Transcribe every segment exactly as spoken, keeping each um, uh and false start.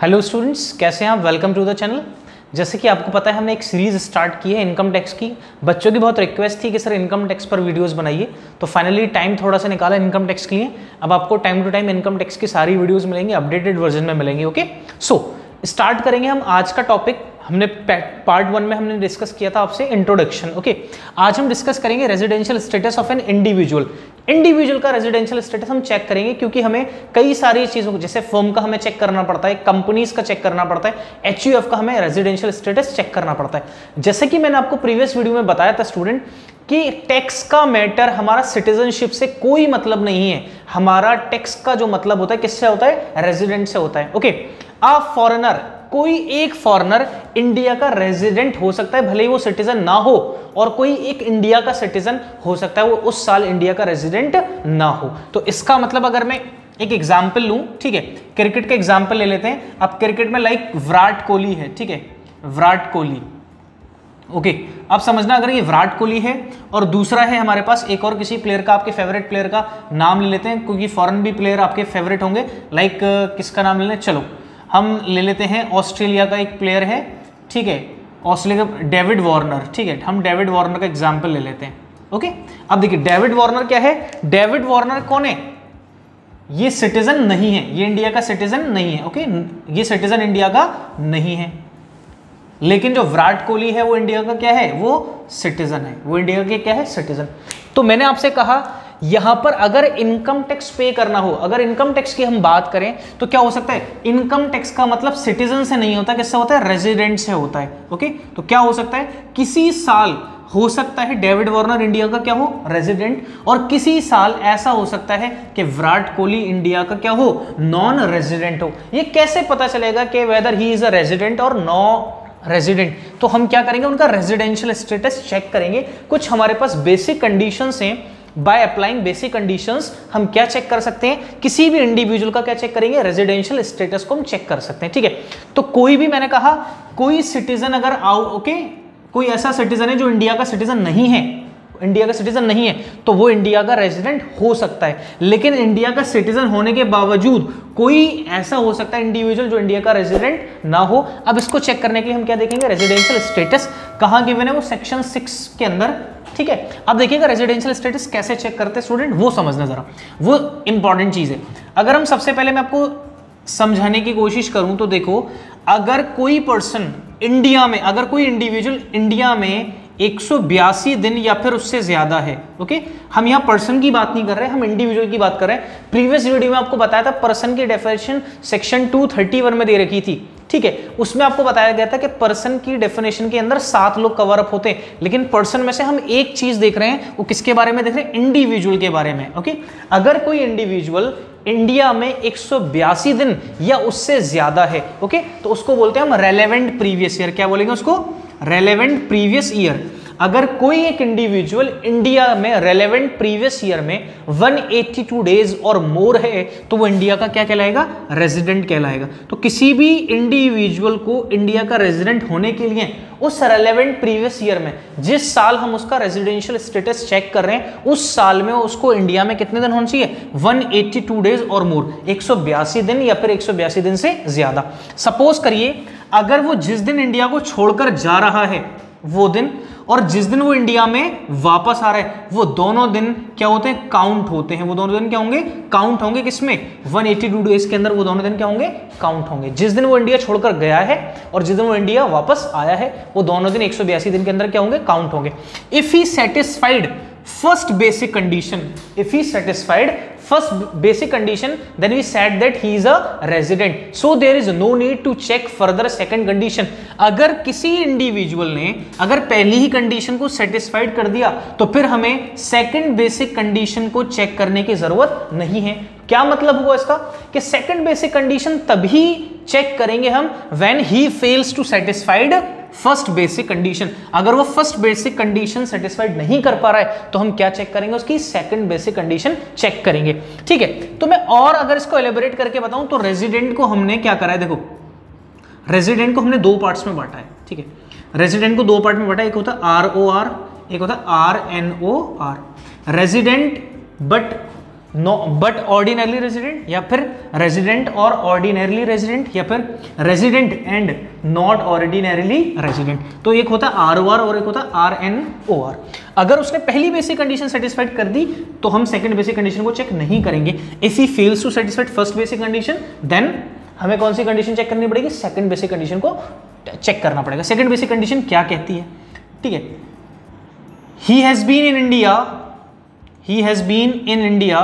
Hello students, कैसे हैं आप? Welcome to the channel. जैसे कि आपको पता है हमने एक सीरीज स्टार्ट की है इनकम टैक्स की। बच्चों की बहुत रिक्वेस्ट थी कि सर इनकम टैक्स पर वीडियोस बनाइए, तो फाइनली टाइम थोड़ा सा निकाला इनकम टैक्स के लिए। अब आपको time to time income tax की सारी वीडियोस मिलेंगी, अपडेटेड वर्जन में मिलेंगी। ओके, सो स्टार्ट करेंगे हम आज का टॉपिक। हमने पार्ट वन में हमने डिस्कस किया था आपसे इंट्रोडक्शन। ओके, आज हम डिस्कस करेंगे residential status of an individual. Individual का रेजिडेंशियल स्टेटस हम चेक करेंगे, क्योंकि हमें कई सारी चीजों को, जैसे फर्म का हमें चेक करना पड़ता है, कंपनीज का चेक करना पड़ता है, एचयूएफ का हमें रेजिडेंशियल स्टेटस चेक करना पड़ता है। जैसे कि मैंने आपको प्रीवियस वीडियो में बताया था स्टूडेंट कि टैक्स का मैटर हमारा सिटीजनशिप से कोई मतलब नहीं है। हमारा टैक्स का जो मतलब होता है किससे होता है? रेजिडेंट से होता है। ओके, आ फॉरेनर, कोई एक फॉरेनर इंडिया का रेजिडेंट हो सकता है, भले ही वो सिटीजन ना हो, और कोई एक इंडिया का सिटीजन हो सकता है वो उस साल इंडिया का रेजिडेंट ना हो। तो इसका मतलब अगर मैं एक एग्जांपल लूं, ठीक है, क्रिकेट का एग्जांपल ले लेते हैं। अब क्रिकेट में लाइक विराट कोहली है, ठीक है, विराट कोहली। ओके, अब समझना, अगर ये विराट कोहली है और दूसरा है हमारे पास एक और किसी प्लेयर का, आपके फेवरेट प्लेयर का नाम ले लेते हैं, क्योंकि फॉरेन भी प्लेयर आपके फेवरेट होंगे। लाइक किसका नाम ले लें? चलो हम ले लेते हैं ऑस्ट्रेलिया का एक प्लेयर है, ठीक है, ऑस्ट्रेलिया का डेविड वार्नर। ठीक है, हम डेविड वार्नर का एग्जांपल ले लेते हैं। ओके, अब देखिए डेविड वार्नर क्या है? डेविड वार्नर कौन है? ये सिटीजन नहीं है, ये इंडिया का सिटीजन नहीं है। ओके, ये सिटीजन इंडिया का नहीं है, लेकिन जो विराट कोहली है वो इंडिया का क्या है? वो सिटीजन है, वो इंडिया के क्या है? सिटीजन। तो मैंने आपसे कहा यहां पर अगर इनकम टैक्स पे करना हो, अगर इनकम टैक्स की हम बात करें तो क्या हो सकता है? इनकम टैक्स का मतलब सिटीजन से नहीं होता, किससे होता है? रेजिडेंट से होता है। ओके, तो क्या हो सकता है? किसी साल हो सकता है डेविड वार्नर इंडिया का क्या हो? रेजिडेंट, और किसी साल ऐसा हो सकता है कि विराट कोहली इंडिया का क्या हो? नॉन रेजिडेंट हो। ये कैसे पता चलेगा कि whether he is a resident और नो रेजिडेंट? तो हम क्या करेंगे, उनका रेजिडेंशियल स्टेटस चेक करेंगे। कुछ हमारे पास बेसिक कंडीशंस हैं, बाय अप्लाइंग बेसिक कंडीशंस हम क्या चेक कर सकते हैं? किसी भी इंडिविजुअल का क्या चेक करेंगे? रेजिडेंशियल स्टेटस को हम चेक कर सकते हैं। ठीक है, तो कोई भी, मैंने कहा कोई सिटीजन अगर आओ, ओके, कोई ऐसा सिटीजन है जो इंडिया का सिटीजन नहीं है, इंडिया का सिटीजन नहीं है, तो वो इंडिया का रेजिडेंट हो सकता है। लेकिन इंडिया का सिटीजन होने के बावजूद कोई ऐसा हो सकता है इंडिविजुअल जो इंडिया का रेजिडेंट ना हो। अब इसको चेक करने के लिए हम क्या देखेंगे? रेजिडेंशियल स्टेटस कहां गिवन है? वो सेक्शन सिक्स के अंदर। ठीक है, अब देखिएगा रेजिडेंशियल स्टेटस कैसे चेक करते हैं स्टूडेंट, वो समझना जरा, वो इंपॉर्टेंट चीज है। अगर हम सबसे पहले मैं आपको समझाने की कोशिश करूं तो देखो, अगर कोई पर्सन इंडिया में, अगर कोई इंडिविजुअल इंडिया में एक सौ बयासी दिन या फिर उससे ज्यादा है, ओके, हम यहाँ पर्सन की बात नहीं कर रहे, हम इंडिविजुअल की बात कर रहे हैं। प्रीवियस वीडियो में आपको बताया था पर्सन की definition section two thirty one में दे रखी थी। ठीक है, उसमें आपको बताया गया था कि पर्सन की डेफिनेशन के अंदर सात लोग कवर अप होते हैं, लेकिन पर्सन में से हम एक चीज देख रहे हैं, वो किसके बारे में देख रहे हैं? इंडिविजुअल के बारे में। ओके, अगर कोई इंडिविजुअल इंडिया में एक सौ बयासी दिन या उससे ज्यादा है, ओके, तो उसको बोलते हैं हम रेलेवेंट प्रीवियस ईयर। क्या बोलेंगे उसको? Relevant previous year. अगर कोई एक इंडिविजुअल इंडिया में रेलेवेंट प्रीवियस ईयर में एक सौ बयासी डेज और मोर है, तो वो इंडिया का क्या कहलाएगा? रेजिडेंट कहलाएगा। तो किसी भी इंडिविजुअल को इंडिया का रेजिडेंट होने के लिए उस रेलेवेंट प्रीवियस ईयर में, जिस साल हम उसका रेजिडेंशियल स्टेटस चेक कर रहे हैं, उस साल में उसको इंडिया में कितने दिन होने चाहिए? एक सौ बयासी डेज और मोर, एक सौ बयासी दिन या फिर एक सौ बयासी दिन से ज्यादा। सपोज करिए अगर वो जिस दिन इंडिया को छोड़कर जा रहा है वो दिन, और जिस दिन वो इंडिया में वापस आ रहा है, वो दोनों दिन क्या होते हैं? काउंट होते हैं। वो दोनों दिन क्या होंगे? काउंट होंगे। किसमें? एक सौ बयासी डेज के अंदर वो दोनों दिन क्या होंगे? काउंट होंगे। जिस दिन वो इंडिया छोड़कर गया है और जिस दिन वो इंडिया वापस आया है, वो दोनों दिन एक सौ बयासी दिन के अंदर क्या होंगे? काउंट होंगे। If he satisfied first basic condition, if he satisfied first basic condition, then we said that he is a resident, so there is no need to check further second condition. अगर किसी individual ने अगर पहली ही condition को satisfied कर दिया, तो फिर हमें सेकंड बेसिक कंडीशन को चेक करने की जरूरत नहीं है। क्या मतलब हुआ इसका? कि सेकंड बेसिक कंडीशन तभी चेक करेंगे हम when he fails to satisfied first basic condition. अगर वो फर्स्ट बेसिक कंडीशन सेटिस्फाइड नहीं कर पा रहा है, तो हम क्या चेक करेंगे? उसकी सेकंड बेसिक कंडीशन चेक करेंगे। ठीक है, तो मैं और अगर इसको एलेबोरेट करके बताऊं तो रेजिडेंट को हमने क्या करा है? देखो, रेजिडेंट को हमने दो पार्ट्स में बांटा है। ठीक है, रेजिडेंट को दो पार्ट में बांटा है, एक होता है आर ओ आर, एक होता है R N O R. Resident but no but ordinarily resident, या फिर रेजिडेंट और ऑर्डिनरली रेजिडेंट, या फिर resident and not ordinarily resident. तो एक होता है आर ओ आर और एक होता है आर एन ओ आर। अगर उसने पहली बेसिक कंडीशन सेटिस्फाइड कर दी तो हम सेकंड बेसिक कंडीशन को चेक नहीं करेंगे। If he fails to satisfied first basic condition then हमें कौन सी कंडीशन चेक करनी पड़ेगी, सेकंड बेसिक कंडीशन को चेक करना पड़ेगा। सेकंड बेसिक कंडीशन क्या कहती है, ठीक है, he has been in India, he has been in India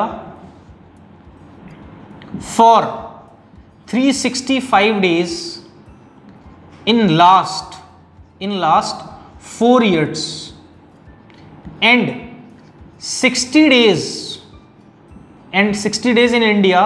for three sixty five days in last in last four years and sixty days and sixty days in India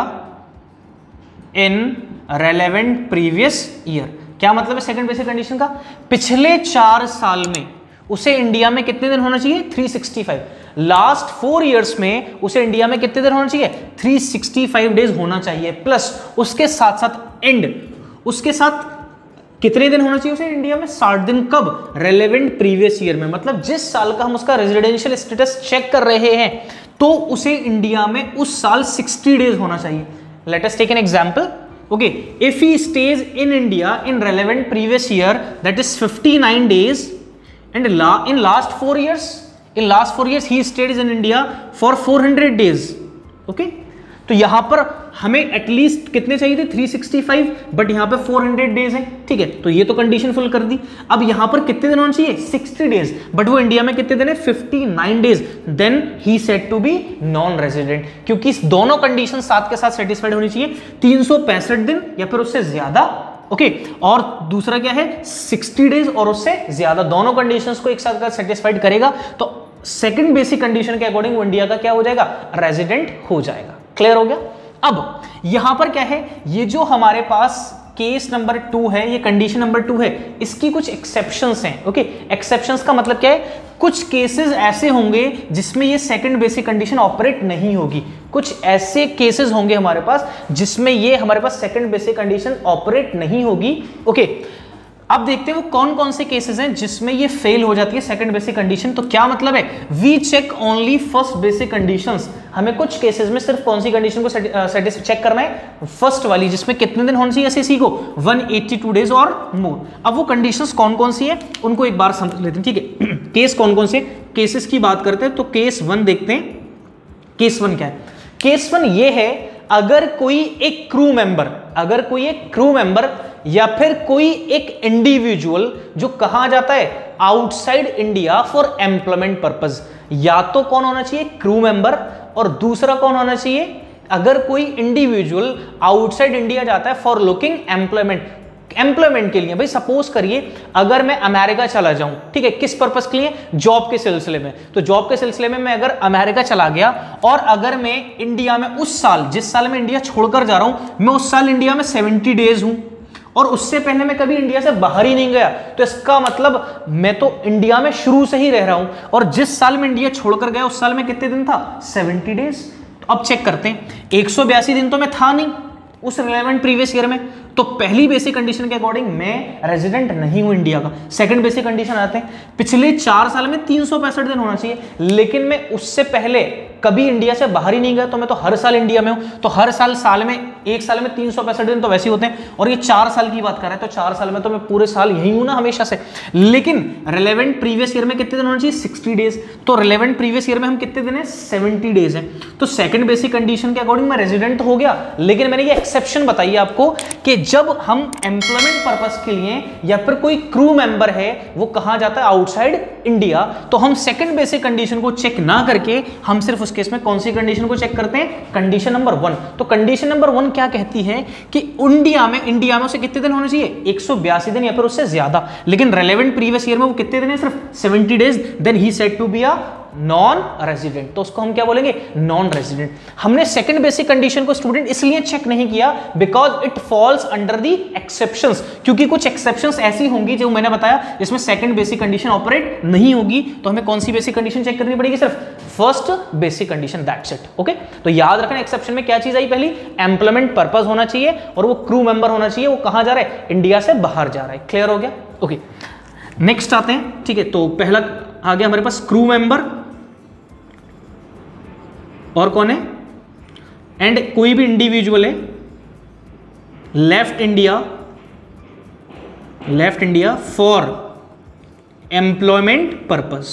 in relevant previous year। क्या मतलब है second basic condition का, पिछले चार साल में उसे India में कितने दिन होना चाहिए, three sixty five. Last four years में उसे इंडिया में कितने दिन होना चाहिए, थ्री सिक्सटी फाइव डेज होना चाहिए, प्लस उसके साथ साथ एंड उसके साथ कितने दिन होना चाहिए उसे इंडिया में, साठ दिन। कब, रेलेवेंट प्रीवियस ईयर में, मतलब जिस साल का हम उसका रेजिडेंशियल स्टेटस चेक कर रहे हैं तो उसे इंडिया में उस साल सिक्सटी डेज होना चाहिए। Let us take an example, okay, if he stays in India in relevant previous year that is fifty nine days and in last four years in last four years he stays in India for four hundred days, okay. तो यहां पर हमें at least कितने चाहिए थे, three sixty five, but यहां पे four hundred days है, ठीक है। तो ये तो कंडीशन फुल कर दी। अब यहां पर कितने दिन होना चाहिए, सिक्सटी डेज, बट वो इंडिया में कितने दिन है, fifty nine days. Then he said to be non resident, क्योंकि दोनों कंडीशन साथ के साथ सेटिस्फाइड होनी चाहिए, तीन सौ पैंसठ दिन या फिर उससे ज्यादा, ओके okay, और दूसरा क्या है, सिक्सटी डेज और उससे ज्यादा, दोनों कंडीशंस को एक साथ सेटिस्फाइड करेगा तो सेकंड बेसिक कंडीशन के अकॉर्डिंग वो इंडिया का क्या हो जाएगा, रेजिडेंट हो जाएगा। क्लियर हो गया। अब यहां पर क्या है, ये जो हमारे पास केस नंबर टू है, ये कंडीशन नंबर टू है, इसकी कुछ एक्सेप्शंस हैं, ओके। एक्सेप्शंस का मतलब क्या है, कुछ केसेस ऐसे होंगे जिसमें ये सेकंड बेसिक कंडीशन ऑपरेट नहीं होगी, कुछ ऐसे केसेस होंगे हमारे पास जिसमें ये हमारे पास सेकंड बेसिक कंडीशन ऑपरेट नहीं होगी, ओके। अब देखते हैं वो कौन कौन से केसेस हैं जिसमें ये फेल हो जाती है सेकंड बेसिक कंडीशन। तो क्या मतलब है, we check only first basic conditions. हमें कुछ केसेस में सिर्फ कौन सी कंडीशन को सेटिस्फाई चेक करना है, फर्स्ट वाली, जिसमें कितने दिन होने चाहिए एसएससी को, वन एटी टू डेज और मोर। अब वो कंडीशंस कौन कौन सी है उनको एक बार समझ लेते हैं, ठीक है। केस कौन कौन से केसेस की बात करते हैं, तो केस वन देखते हैं। केस वन क्या है, केस वन ये है, अगर कोई एक क्रू मेंबर अगर कोई एक क्रू मेंबर या फिर कोई एक इंडिविजुअल जो कहा जाता है outside India for employment purpose, या तो कौन होना चाहिए, क्रू मेंबर, और दूसरा कौन होना चाहिए, अगर कोई इंडिविजुअल आउटसाइड इंडिया जाता है फॉर लुकिंग एम्प्लॉयमेंट, एम्प्लॉयमेंट के लिए। भाई सपोज करिए अगर मैं अमेरिका चला जाऊं, ठीक है, किस पर्पस के लिए, जॉब के सिलसिले में। तो जॉब के सिलसिले में मैं अगर अमेरिका चला गया और अगर मैं इंडिया में उस साल, जिस साल मैं इंडिया छोड़कर जा रहा हूं, मैं उस साल इंडिया में सेवेंटी डेज हूं और उससे पहले मैं कभी इंडिया से बाहर ही नहीं गया, तो इसका मतलब मैं तो इंडिया में शुरू से ही रह रहा हूं, और जिस साल में इंडिया छोड़कर गया उस साल में कितने दिन था, सेवेंटी डेज। तो अब चेक करते हैं, एक सौ बयासी दिन तो मैं था नहीं उस रिलेवेंट प्रीवियस ईयर में, तो पहली बेसिक कंडीशन के अकॉर्डिंग मैं रेजिडेंट नहीं हूं इंडिया का। सेकंड बेसिक कंडीशन आते हैं, पिछले चार साल में तीन सौ पैंसठ दिन होना चाहिए, लेकिन मैं उससे पहले कभी इंडिया से बाहर ही नहीं गया, तो मैं तो हर साल इंडिया में हूं। तो हर साल साल में एक साल में तीन सौ पैंसठ दिन तो वैसे ही होते हैं, और ये चार साल की बात कर रहे हैं, तो चार साल में तो मैं पूरे साल यही हूं ना हमेशा से। लेकिन रिलेवेंट प्रीवियस ईयर में कितने दिन होना चाहिए, सिक्सटी डेज। तो रिलेवेंट प्रीवियस ईयर में हम कितने दिन है, सेवेंटी डेज है। तो सेकंड बेसिक कंडीशन के अकॉर्डिंग मैं रेजिडेंट हो गया, लेकिन मैंने ये एक्सेप्शन बताई आपको कि जब हम एम्प्लॉयमेंट पर्पस के लिए या फिर कोई क्रू मेंबर है वो कहां जाता है, आउटसाइड इंडिया, तो हम सेकंड बेसिक कंडीशन को चेक ना करके हम सिर्फ उस केस में कौन सी कंडीशन को चेक करते हैं, कंडीशन नंबर वन। तो कंडीशन नंबर वन क्या कहती है कि इंडिया में इंडिया में उसे कितने दिन होने चाहिए, एक सौ बयासी दिन या फिर उससे ज्यादा, लेकिन रेलेवेंट प्रीवियस ईयर में वो कितने दिन है, सिर्फ seventy days. Then he said to be a non resident, तो उसको हम क्या बोलेंगे, नॉन रेजिडेंट। हमने सेकंड बेसिक कंडीशन को स्टूडेंट इसलिए चेक नहीं किया because it falls under the exceptions, क्योंकि कुछ एक्सेप्शंस ऐसी होंगी जो मैंने बताया जिसमें सेकंड बेसिक कंडीशन ऑपरेट नहीं होगी, तो हमें कौन सी बेसिक कंडीशन चेक करनी पड़ेगी, सिर्फ first basic condition, that's it. Okay, तो याद रखना एक्सेप्शन में क्या चीज आई, पहली एम्प्लॉयमेंट पर्पस होना चाहिए और वो क्रू मेंबर होना चाहिए, वो कहां जा रहा है, इंडिया से बाहर जा रहा है। क्लियर हो गया। ओके, नेक्स्ट आते हैं, ठीक है। तो पहला आ गया हमारे पास क्रू मेंबर, और कौन है, एंड कोई भी इंडिविजुअल है left India left India for employment purpose,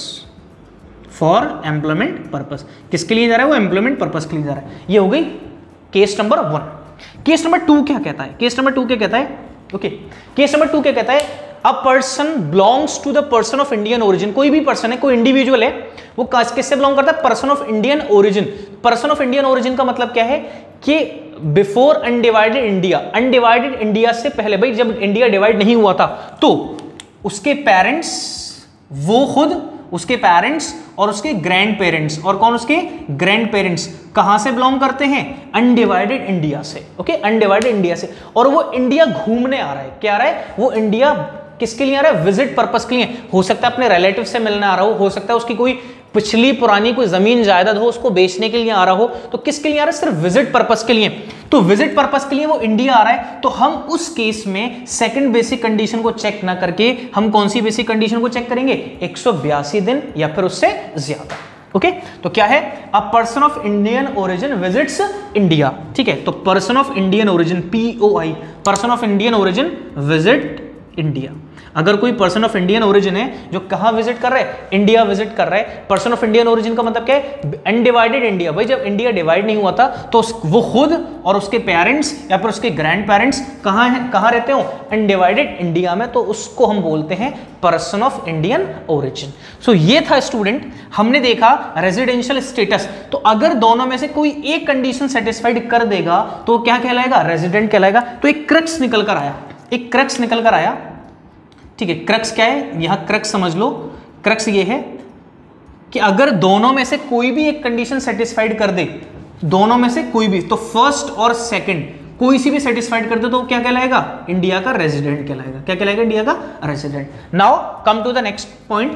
for employment purpose, किसके लिए जा रहा है वो, एम्प्लॉयमेंट पर्पस के लिए जा रहा है। ये हो गई case number one. Case number two क्या कहता है, केस नंबर टू क्या कहता है, ओके केस नंबर टू क्या कहता है, a person belongs to the person of Indian origin, कोई भी पर्सन है, कोई इंडिविजुअल है, वो किससे बिलोंग करता है, person of Indian origin. Person of Indian origin का मतलब क्या है कि before undivided India, undivided India से पहले, भाई जब इंडिया डिवाइड नहीं हुआ था तो उसके पेरेंट्स, वो खुद, उसके पेरेंट्स और उसके ग्रैंड पेरेंट्स, और कौन उसके ग्रैंड पेरेंट्स कहां से बिलोंग करते हैं, अनडिवाइडेड इंडिया से, ओके अनडिवाइडेड इंडिया से। और वो इंडिया घूमने आ रहा है, क्या आ रहा है, वो इंडिया किसके लिए आ रहा है, विजिट पर्पस के लिए, हो सकता है अपने रिलेटिव से मिलने आ रहा हो, हो सकता है उसकी कोई पिछली पुरानी कोई जमीन जायदाद हो उसको बेचने के लिए आ रहा हो, तो किसके लिए आ रहा है, सिर्फ विजिट पर्पस के लिए। तो विजिट पर्पस के लिए वो इंडिया आ रहा है, तो हम उस केस में सेकंड बेसिक कंडीशन को चेक ना करके हम कौन सी बेसिक कंडीशन को चेक करेंगे, एक सौ बयासी दिन या फिर उससे ज्यादा, ओके। तो क्या है, a person of Indian origin visits India, ठीक है। तो person of Indian origin, P O I, person of Indian origin visit India. अगर कोई पर्सन ऑफ इंडियन ओरिजिन है जो कहां विजिट कर रहा है, इंडिया विजिट कर रहा है। पर्सन ऑफ इंडियन ओरिजिन का मतलब क्या है, अनडिवाइडेड इंडिया, भाई जब इंडिया डिवाइड नहीं हुआ था तो वो खुद और उसके पेरेंट्स या फिर उसके ग्रैंड पेरेंट्स कहां है, कहां रहते हो, अनडिवाइडेड इंडिया में, तो उसको हम बोलते हैं person of Indian origin. So ये था स्टूडेंट, हमने देखा रेजिडेंशियल स्टेटस। तो अगर दोनों में से कोई एक कंडीशन सेटिस्फाइड कर देगा तो क्या कहलाएगा, रेजिडेंट कहलाएगा। तो एक क्रक्स निकल कर आया, एक क्रक्स निकल कर आया, ठीक है। क्रक्स क्या है, यहां क्रक्स समझ लो, क्रक्स ये है कि अगर दोनों में से कोई भी एक कंडीशन सेटिस्फाइड कर दे, दोनों में से कोई भी, तो फर्स्ट और सेकंड कोई सी भी सेटिस्फाइड कर दे तो क्या कहलाएगा, इंडिया का रेजिडेंट कहलाएगा। क्या कहलाएगा, इंडिया का resident. Now come to the next point,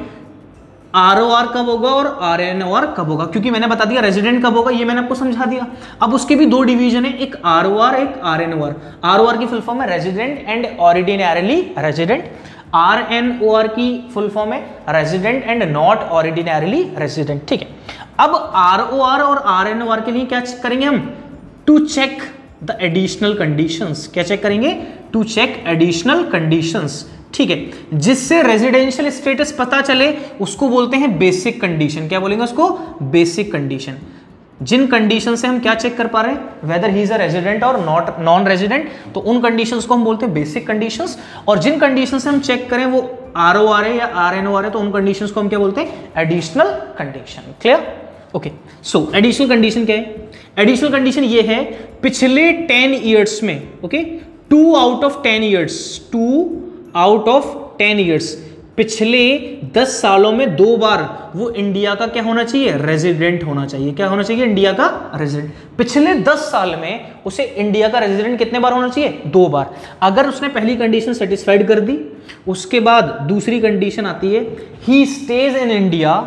R O R कब होगा और आर एन ओ आर कब होगा, क्योंकि मैंने बता दिया रेजिडेंट कब होगा, ये मैंने आपको समझा दिया। अब उसके भी दो डिवीजन है, एक आर ओ आर, एक R N O R. R O R की फुल फॉर्म है resident and ordinarily resident. R N O R की फुल फॉर्म है resident and not ordinarily resident, ठीक है। अब आर ओ आर और आर एन ओ आर के लिए क्या करेंगे हम, to check the additional conditions. क्या चेक करेंगे, टू चेक एडिशनल कंडीशंस, ठीक है। जिससे रेजिडेंशियल स्टेटस पता चले उसको बोलते हैं बेसिक कंडीशन। क्या बोलेंगे उसको, बेसिक कंडीशन। जिन कंडीशन से हम क्या चेक कर पा रहे हैं, whether he is a resident और नॉट नॉन रेजिडेंट, तो उन कंडीशंस को हम बोलते हैं बेसिक कंडीशंस। और जिन कंडीशन से हम चेक करें वो आर ओ आर है या आर एन ओ आर है, तो उन कंडीशंस को हम क्या बोलते हैं, additional condition. Clear, okay. So additional condition क्या है, एडिशनल कंडीशन ये है, पिछले टेन ईयर्स में, okay, two out of ten years, two out of ten years, पिछले दस सालों में दो बार वो इंडिया का क्या होना चाहिए, रेजिडेंट होना चाहिए। क्या होना चाहिए, इंडिया का रेजिडेंट। पिछले दस साल में उसे इंडिया का रेजिडेंट कितने बार होना चाहिए, दो बार। अगर उसने पहली कंडीशन सेटिस्फाइड कर दी, उसके बाद दूसरी कंडीशन आती है, he stays in India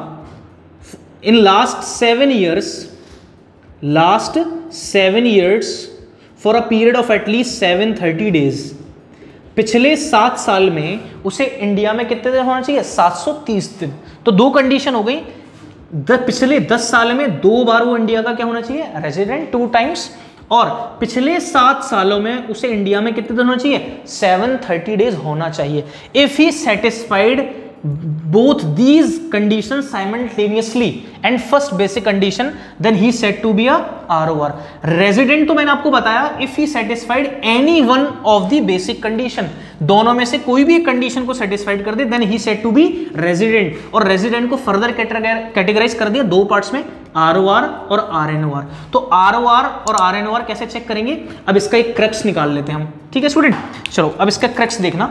in last seven years, last seven years for a period of at least seven thirty days. पिछले सात साल में उसे इंडिया में कितने दिन होना चाहिए, सात सौ तीस दिन। तो दो कंडीशन हो गई, द पिछले दस साल में दो बार वो इंडिया का क्या होना चाहिए, रेजिडेंट, टू टाइम्स, और पिछले सात सालों में उसे इंडिया में कितने दिन होना चाहिए, सेवन थर्टी डेज होना चाहिए। If he satisfied both these conditions simultaneously and first basic condition, then he said to be a R O R. Resident तो मैंने आपको बताया, if he satisfied any one of the basic condition, दोनों में से कोई भी एक कंडीशन को सेटिस्फाइड कर दे, then he said to be resident। और resident को फर्दर कैटेगराइज कर दिया दो पार्ट्स में, R O R और R N O R। तो R O R और R N O R कैसे चेक करेंगे, अब इसका एक क्रक्स निकाल लेते हैं हम, ठीक है स्टूडेंट। चलो अब इसका क्रक्स देखना,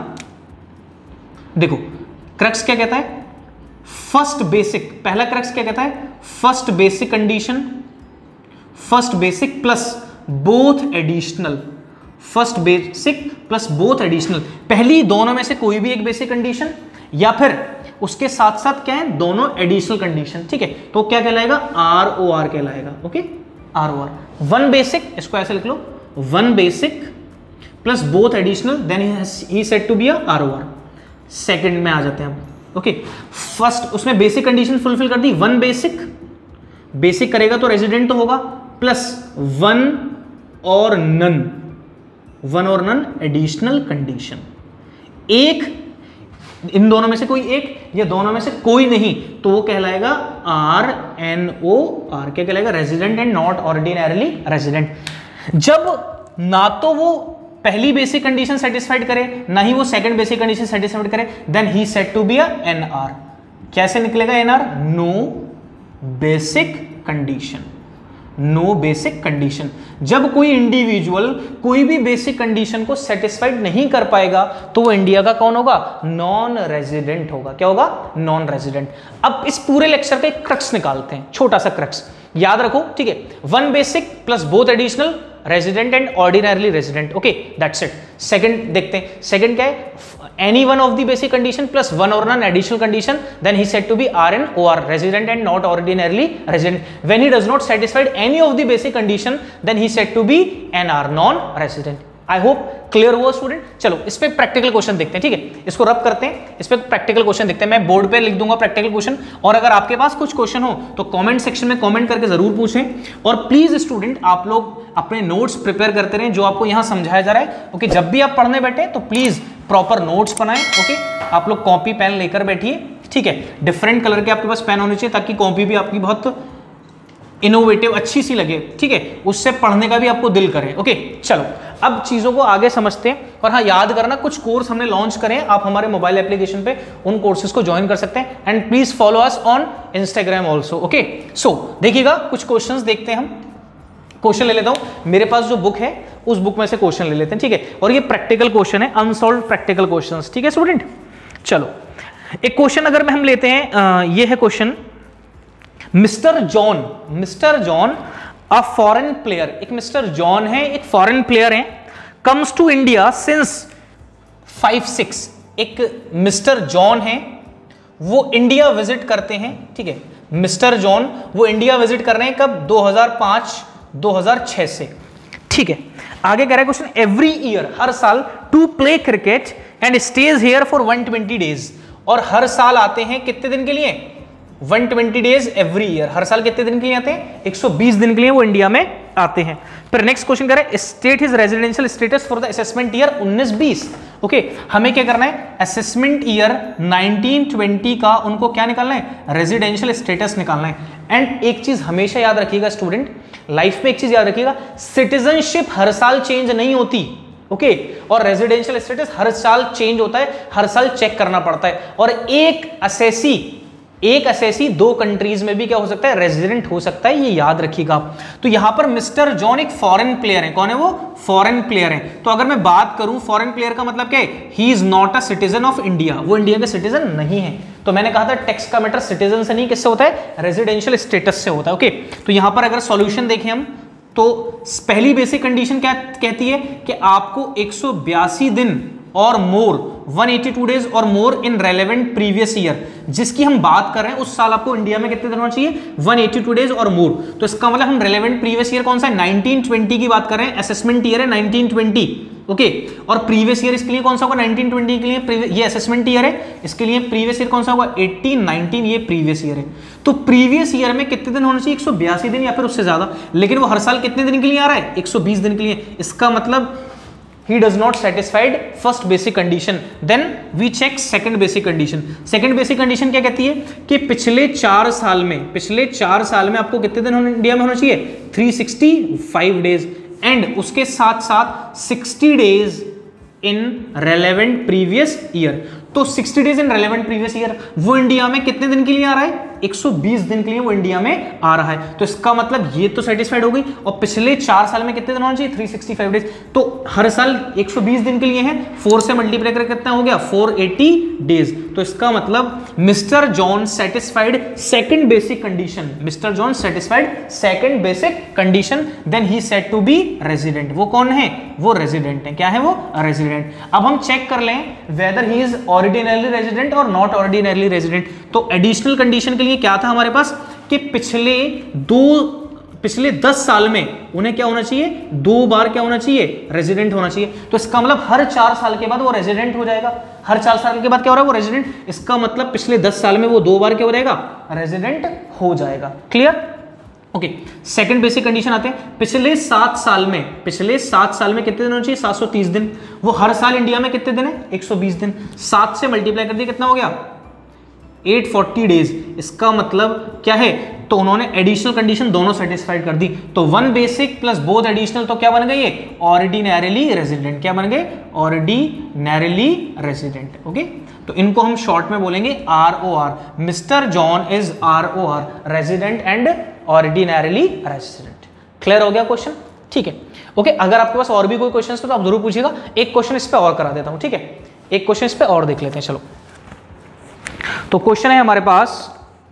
देखो क्रक्स क्या कहता है, फर्स्ट बेसिक, पहला क्रक्स क्या कहता है, first basic condition, first basic plus both additional, first basic plus both additional, पहली दोनों में से कोई भी एक बेसिक कंडीशन या फिर उसके साथ साथ क्या है, दोनों एडिशनल कंडीशन, ठीक है। तो क्या कहलाएगा, आर ओ आर कहलाएगा, okay, R O R. One basic, इसको ऐसे लिख लो, one basic plus both additional, then he said to be a R O R. Second में आ जाते हैं हम, ओके। फर्स्ट उसमें बेसिक कंडीशन फुलफिल कर दी, वन बेसिक, बेसिक करेगा तो रेजिडेंट तो होगा, प्लस वन और नन, वन और नन एडिशनल कंडीशन। एक, इन दोनों में से कोई एक या दोनों में से कोई नहीं तो वो कहलाएगा आर एन ओ आर, क्या कहलाएगा, resident and not ordinarily resident. जब ना तो वो पहली बेसिक कंडीशन सेटिस्फाइड करे ना ही वो सेकंड बेसिक कंडीशन सेटिस्फाइड करे, then he said to be a N R. कैसे निकलेगा N R? No basic condition, no basic condition. जब कोई इंडिविजुअल कोई भी बेसिक कंडीशन को सेटिस्फाइड नहीं कर पाएगा तो वो इंडिया का कौन होगा? नॉन रेजिडेंट होगा। क्या होगा? Non resident. अब इस पूरे लेक्चर का एक क्रक्स निकालते हैं, छोटा सा क्रक्स याद रखो, ठीक है। One basic plus both additional, resident and ordinarily resident, okay that's it. Second देखते हैं, सेकंड क्या है? Any one of the basic condition plus one और none additional condition, then he said to be R N O R, resident and not ordinarily resident. When he does not satisfied any of the basic condition, then he said to be N R, non resident. I hope clear हुआ student. चलो इस पे practical question देखते हैं, ठीक है। इसको रब करते हैं, इस पे प्रैक्टिकल क्वेश्चन देखते हैं। मैं बोर्ड पे लिख दूंगा प्रैक्टिकल क्वेश्चन, और अगर आपके पास कुछ क्वेश्चन हो तो कमेंट सेक्शन में कमेंट करके जरूर पूछें। और प्लीज स्टूडेंट आप लोग अपने नोट्स प्रिपेयर करते रहें जो आपको यहाँ समझाया जा रहा है, ओके। जब भी आप पढ़ने बैठे तो प्लीज प्रॉपर नोट्स बनाएं, ओके। आप लोग कॉपी पेन लेकर बैठिए, ठीक है। डिफरेंट कलर के आपके पास पेन होने चाहिए ताकि कॉपी भी आपकी बहुत इनोवेटिव अच्छी सी लगे, ठीक है, उससे पढ़ने का भी आपको दिल करे, ओके। चलो अब चीज़ों को आगे समझते हैं। और हाँ, याद करना कुछ कोर्स हमने लॉन्च करें, आप हमारे मोबाइल एप्लीकेशन पे उन कोर्सेज को ज्वाइन कर सकते हैं। And please follow us on Instagram also, okay. So देखिएगा कुछ क्वेश्चंस देखते हैं हम। क्वेश्चन ले लेता हूं, मेरे पास जो बुक है उस बुक में से क्वेश्चन ले लेते हैं, ठीक है। और ये प्रैक्टिकल क्वेश्चन है, अनसॉल्व प्रैक्टिकल क्वेश्चंस, ठीक है स्टूडेंट। चलो एक क्वेश्चन अगर में हम लेते हैं, आ, ये है question, mister John, mister John a foreign player, एक मिस्टर जॉन है, एक फॉरेन प्लेयर है, comes to India since five six. एक मिस्टर जॉन है, वो इंडिया विजिट करते हैं, ठीक है। मिस्टर जॉन वो इंडिया विजिट कर रहे हैं कब? दो हज़ार पाँच दो हज़ार छह से, ठीक है। आगे कह रहा है क्वेश्चन, एवरी ईयर, हर साल, to play cricket and stays here for one twenty days. और हर साल आते हैं कितने दिन के लिए? One twenty days every year. हर साल कितने दिन के लिए आते हैं? एक सौ बीस दिन के लिए वो इंडिया में आते हैं। फिर नेक्स्ट क्वेश्चन कह रहा है, state his residential status for the assessment year उन्नीस बीस। ओके, हमें क्या करना है? असेसमेंट ईयर नाइनटीन ट्वेंटी का उनको क्या निकालना है? रेजिडेंशियल स्टेटस निकालना है। एंड एक चीज हमेशा याद रखिएगा स्टूडेंट, लाइफ में एक चीज याद रखिएगा, सिटीजनशिप हर साल चेंज नहीं होती, ओके okay? और रेजिडेंशियल स्टेटस हर साल चेंज होता है, हर साल चेक करना पड़ता है। और एक असेसी एक असेसी दो कंट्रीज में भी क्या हो सकता है? रेजिडेंट हो सकता है, ये याद रखिएगा आप। तो यहां पर मिस्टर जॉन एक फॉरेन प्लेयर है। कौन है वो? फॉरेन प्लेयर है। तो अगर मैं बात करूं फॉरेन प्लेयर का मतलब क्या है? He is not a citizen of India, वो इंडिया के सिटीजन नहीं है। तो मैंने कहा था टेक्स्ट का मैटर सिटीजन से नहीं, किससे होता है? रेजिडेंशियल स्टेटस से होता है। ओके, तो यहां पर अगर सॉल्यूशन देखें हम, तो पहली बेसिक कंडीशन क्या कहती है कि आपको एक सौ बयासी दिन और मोर एक सौ बयासी डेज और more in relevant previous year, जिसकी हम बात कर रहे हैं उस साल आपको इंडिया में कितने दिन होना चाहिए? एक सौ बयासी डेज और मोर। तो इसका मतलब हम रेलेवेंट प्रीवियस ईयर कौन सा है? नाइनटीन ट्वेंटी की बात कर रहे हैं, असेसमेंट ईयर है नाइनटीन ट्वेंटी। ओके, और प्रीवियस ईयर इसके लिए कौन सा होगा? नाइनटीन ट्वेंटी के लिए ये असेसमेंट ईयर है, इसके लिए प्रीवियस ईयर कौन सा होगा? एटीन नाइनटीन, ये प्रीवियस ईयर है। तो प्रीवियस ईयर में कितने दिन होना चाहिए? एक सौ बयासी दिन या फिर उससे ज्यादा, लेकिन वो हर साल कितने दिन के लिए आ रहा है? एक सौ बीस दिन के लिए। इसका मतलब he does not satisfied first basic condition, then we check second basic condition. second basic condition क्या कहती है कि पिछले चार साल में पिछले चार साल में आपको कितने दिन होने इंडिया में होना चाहिए? तीन सौ पैंसठ डेज, एंड उसके साथ साथ साठ days in relevant previous year. तो साठ days in relevant previous year, वो इंडिया में कितने दिन के लिए आ रहा है? एक सौ बीस दिन के लिए वो इंडिया में आ रहा है। तो इसका मतलब ये तो सेटिस्फाइड हो गई। और पिछले चार साल में कितने दिन होना चाहिए? तीन सौ पैंसठ डेज। तो हर साल एक सौ बीस दिन के लिए है, फोर से मल्टीप्लाई करके कितना हो गया? चार सौ अस्सी डेज। तो इसका मतलब mister John satisfied second basic condition, mister John satisfied second basic condition, then he said to be resident. वो कौन है? वो रेजिडेंट है। क्या है वो? रेजिडेंट। अब हम चेक कर लें whether he is ordinarily resident और नॉट ऑर्डिनरली रेजिडेंट। तो एडिशनल कंडीशन के लिए क्या था हमारे पास कि पिछले दो पिछले दस साल में उन्हें क्या होना चाहिए? दो बार क्या होना चाहिए? रेजिडेंट होना चाहिए। तो इसका मतलब हर चार साल के बाद वो रेजिडेंट हो जाएगा। हर चार साल के बाद क्या हो रहा है? वो रेजिडेंट। इसका मतलब पिछले दस साल में वो दो बार क्या हो जाएगा? रेजिडेंट हो जाएगा। Clear? Okay, second basic condition आते हैं, पिछले सात साल में पिछले सात साल में कितने दिन होने चाहिए, सात सौ तीस दिन। वो हर साल इंडिया में कितने दिन है, एक सौ बीस दिन। सात से मल्टीप्लाई कर दिया, कितना हो गया, आठ सौ चालीस डेज। इसका मतलब क्या है, तो उन्होंने एडिशनल कंडीशन दोनों सेटिस्फाइड कर दी। तो one basic plus both additional, तो क्या बन गए ये, ऑर्डिनरीली रेजिडेंट। क्या बन गए, ऑर्डिनरीली रेजिडेंट। ओके, तो इनको हम शॉर्ट में बोलेंगे R O R. Mister John is R O R, resident and ordinarily resident. Clear हो गया क्वेश्चन, ठीक है। ओके, अगर आपके पास और भी कोई क्वेश्चन है तो आप जरूर पूछिएगा। एक क्वेश्चन इस पे और करा देता हूं, ठीक है, एक क्वेश्चन इस पे और देख लेते हैं। चलो, तो क्वेश्चन है हमारे पास,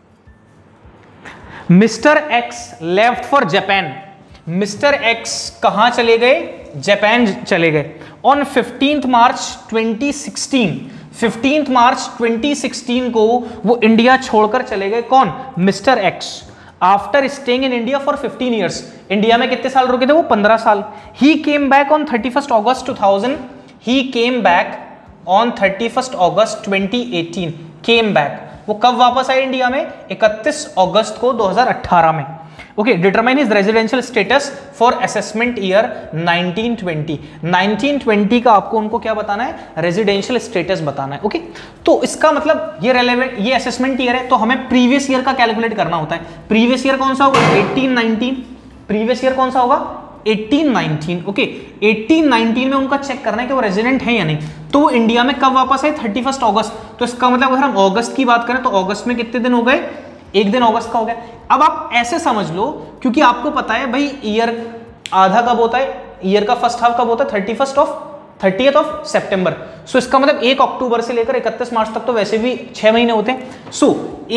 mister X left for Japan. Mister X कहां चले गए, जापान चले गए। On fifteenth March twenty sixteen, fifteenth March twenty sixteen को वो इंडिया छोड़कर चले गए। कौन, mister X. After staying in India for fifteen years, India में कितने साल रुके थे वो, पंद्रह साल। He came back on thirty first August two thousand, he came back on thirty first August twenty eighteen. Came back, वो कब वापस आए इंडिया में, इकतीस अगस्त को दो हज़ार अठारह में। Okay, determine his residential status for assessment year nineteen twenty. Nineteen twenty का आपको उनको क्या बताना है, रेजिडेंशियल स्टेटस बताना है। ओके, तो इसका मतलब ये रेलेवेंट, ये असेसमेंट ईयर है, तो हमें प्रीवियस ईयर का कैलकुलेट करना होता है। प्रीवियस ईयर कौन सा होगा, एटीन नाइनटीन। प्रीवियस ईयर कौन सा होगा, eighteen nineteen. Okay, eighteen nineteen में उनका चेक करना है कि वो रेजिडेंट है या नहीं। तो वो इंडिया में कब वापस आए, थर्टी फर्स्ट अगस्त। तो इसका मतलब अगर हम अगस्त की बात करें तो अगस्त में कितने दिन हो गए, एक दिन अगस्त का हो गया। अब आप ऐसे समझ लो, क्योंकि आपको पता है भाई ईयर आधा कब होता है, ईयर का फर्स्ट हाफ कब होता है, thirty first of thirtieth of सितंबर। सो इसका मतलब एक अक्टूबर से लेकर इकतीस मार्च तक तो वैसे भी छह महीने होते हैं। सो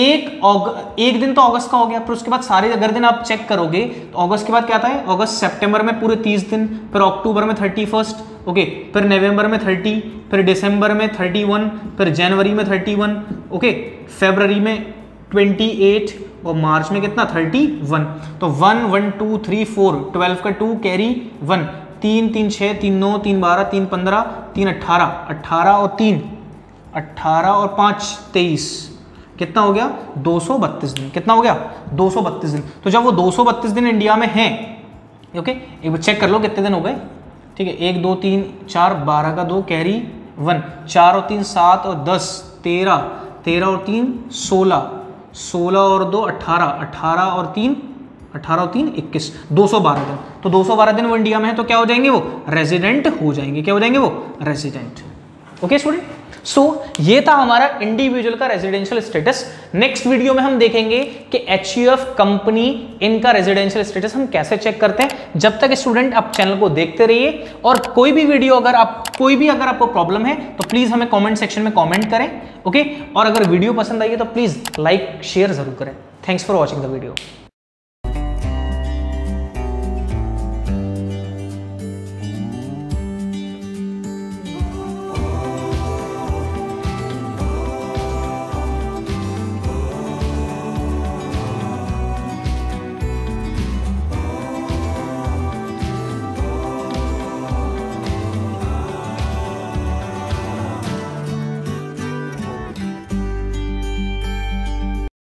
एक एक दिन तो अगस्त का हो गया, फिर उसके बाद सारे अगर दिन आप चेक करोगे तो अगस्त के बाद क्या आता है, अगस्त सितंबर में पूरे तीस दिन, फिर अक्टूबर में थर्टी फर्स्ट ओके, फिर नवंबर में थर्टी, फिर दिसंबर में थर्टी वन, फिर जनवरी में थर्टी वन, ओके, फरवरी में ट्वेंटी एट और मार्च में कितना, थर्टी वन। तो one one two three four, twelve का टू कैरी वन, तीन तीन छः, तीन नौ, तीन बारह, तीन पंद्रह, तीन अट्ठारह, अट्ठारह और तीन अट्ठारह और पाँच तेईस, कितना हो गया, दो सौ बत्तीस दिन। कितना हो गया, दो सौ बत्तीस दिन। तो जब वो दो सौ बत्तीस दिन इंडिया में हैं, ओके, एक बार चेक कर लो कितने दिन हो गए, ठीक है, एक दो तीन चार, बारह का दो कैरी वन, चार और तीन सात और दस तेरह, तेरह और तीन सोलह, सोलह और दो अट्ठारह, अट्ठारह और तीन अट्ठारह और तीन इक्कीस, दो सौ बारह दिन। तो दो सौ बारह दिन वो इंडिया में है, तो क्या हो जाएंगे, वो रेजिडेंट हो जाएंगे। क्या हो जाएंगे, वो रेजिडेंट। ओके स्टूडेंट, सो ये था हमारा इंडिविजुअल का रेजिडेंशियल स्टेटस। नेक्स्ट वीडियो में हम देखेंगे कि एचयूएफ कंपनी इनका रेजिडेंशियल स्टेटस हम कैसे चेक करते हैं। जब तक स्टूडेंट आप चैनल को देखते रहिए, और कोई भी वीडियो अगर आप कोई भी अगर आपको प्रॉब्लम है तो प्लीज हमें कमेंट सेक्शन में कमेंट करें। ओके, और अगर वीडियो पसंद आई है तो प्लीज लाइक शेयर जरूर करें। Thanks for watching the video.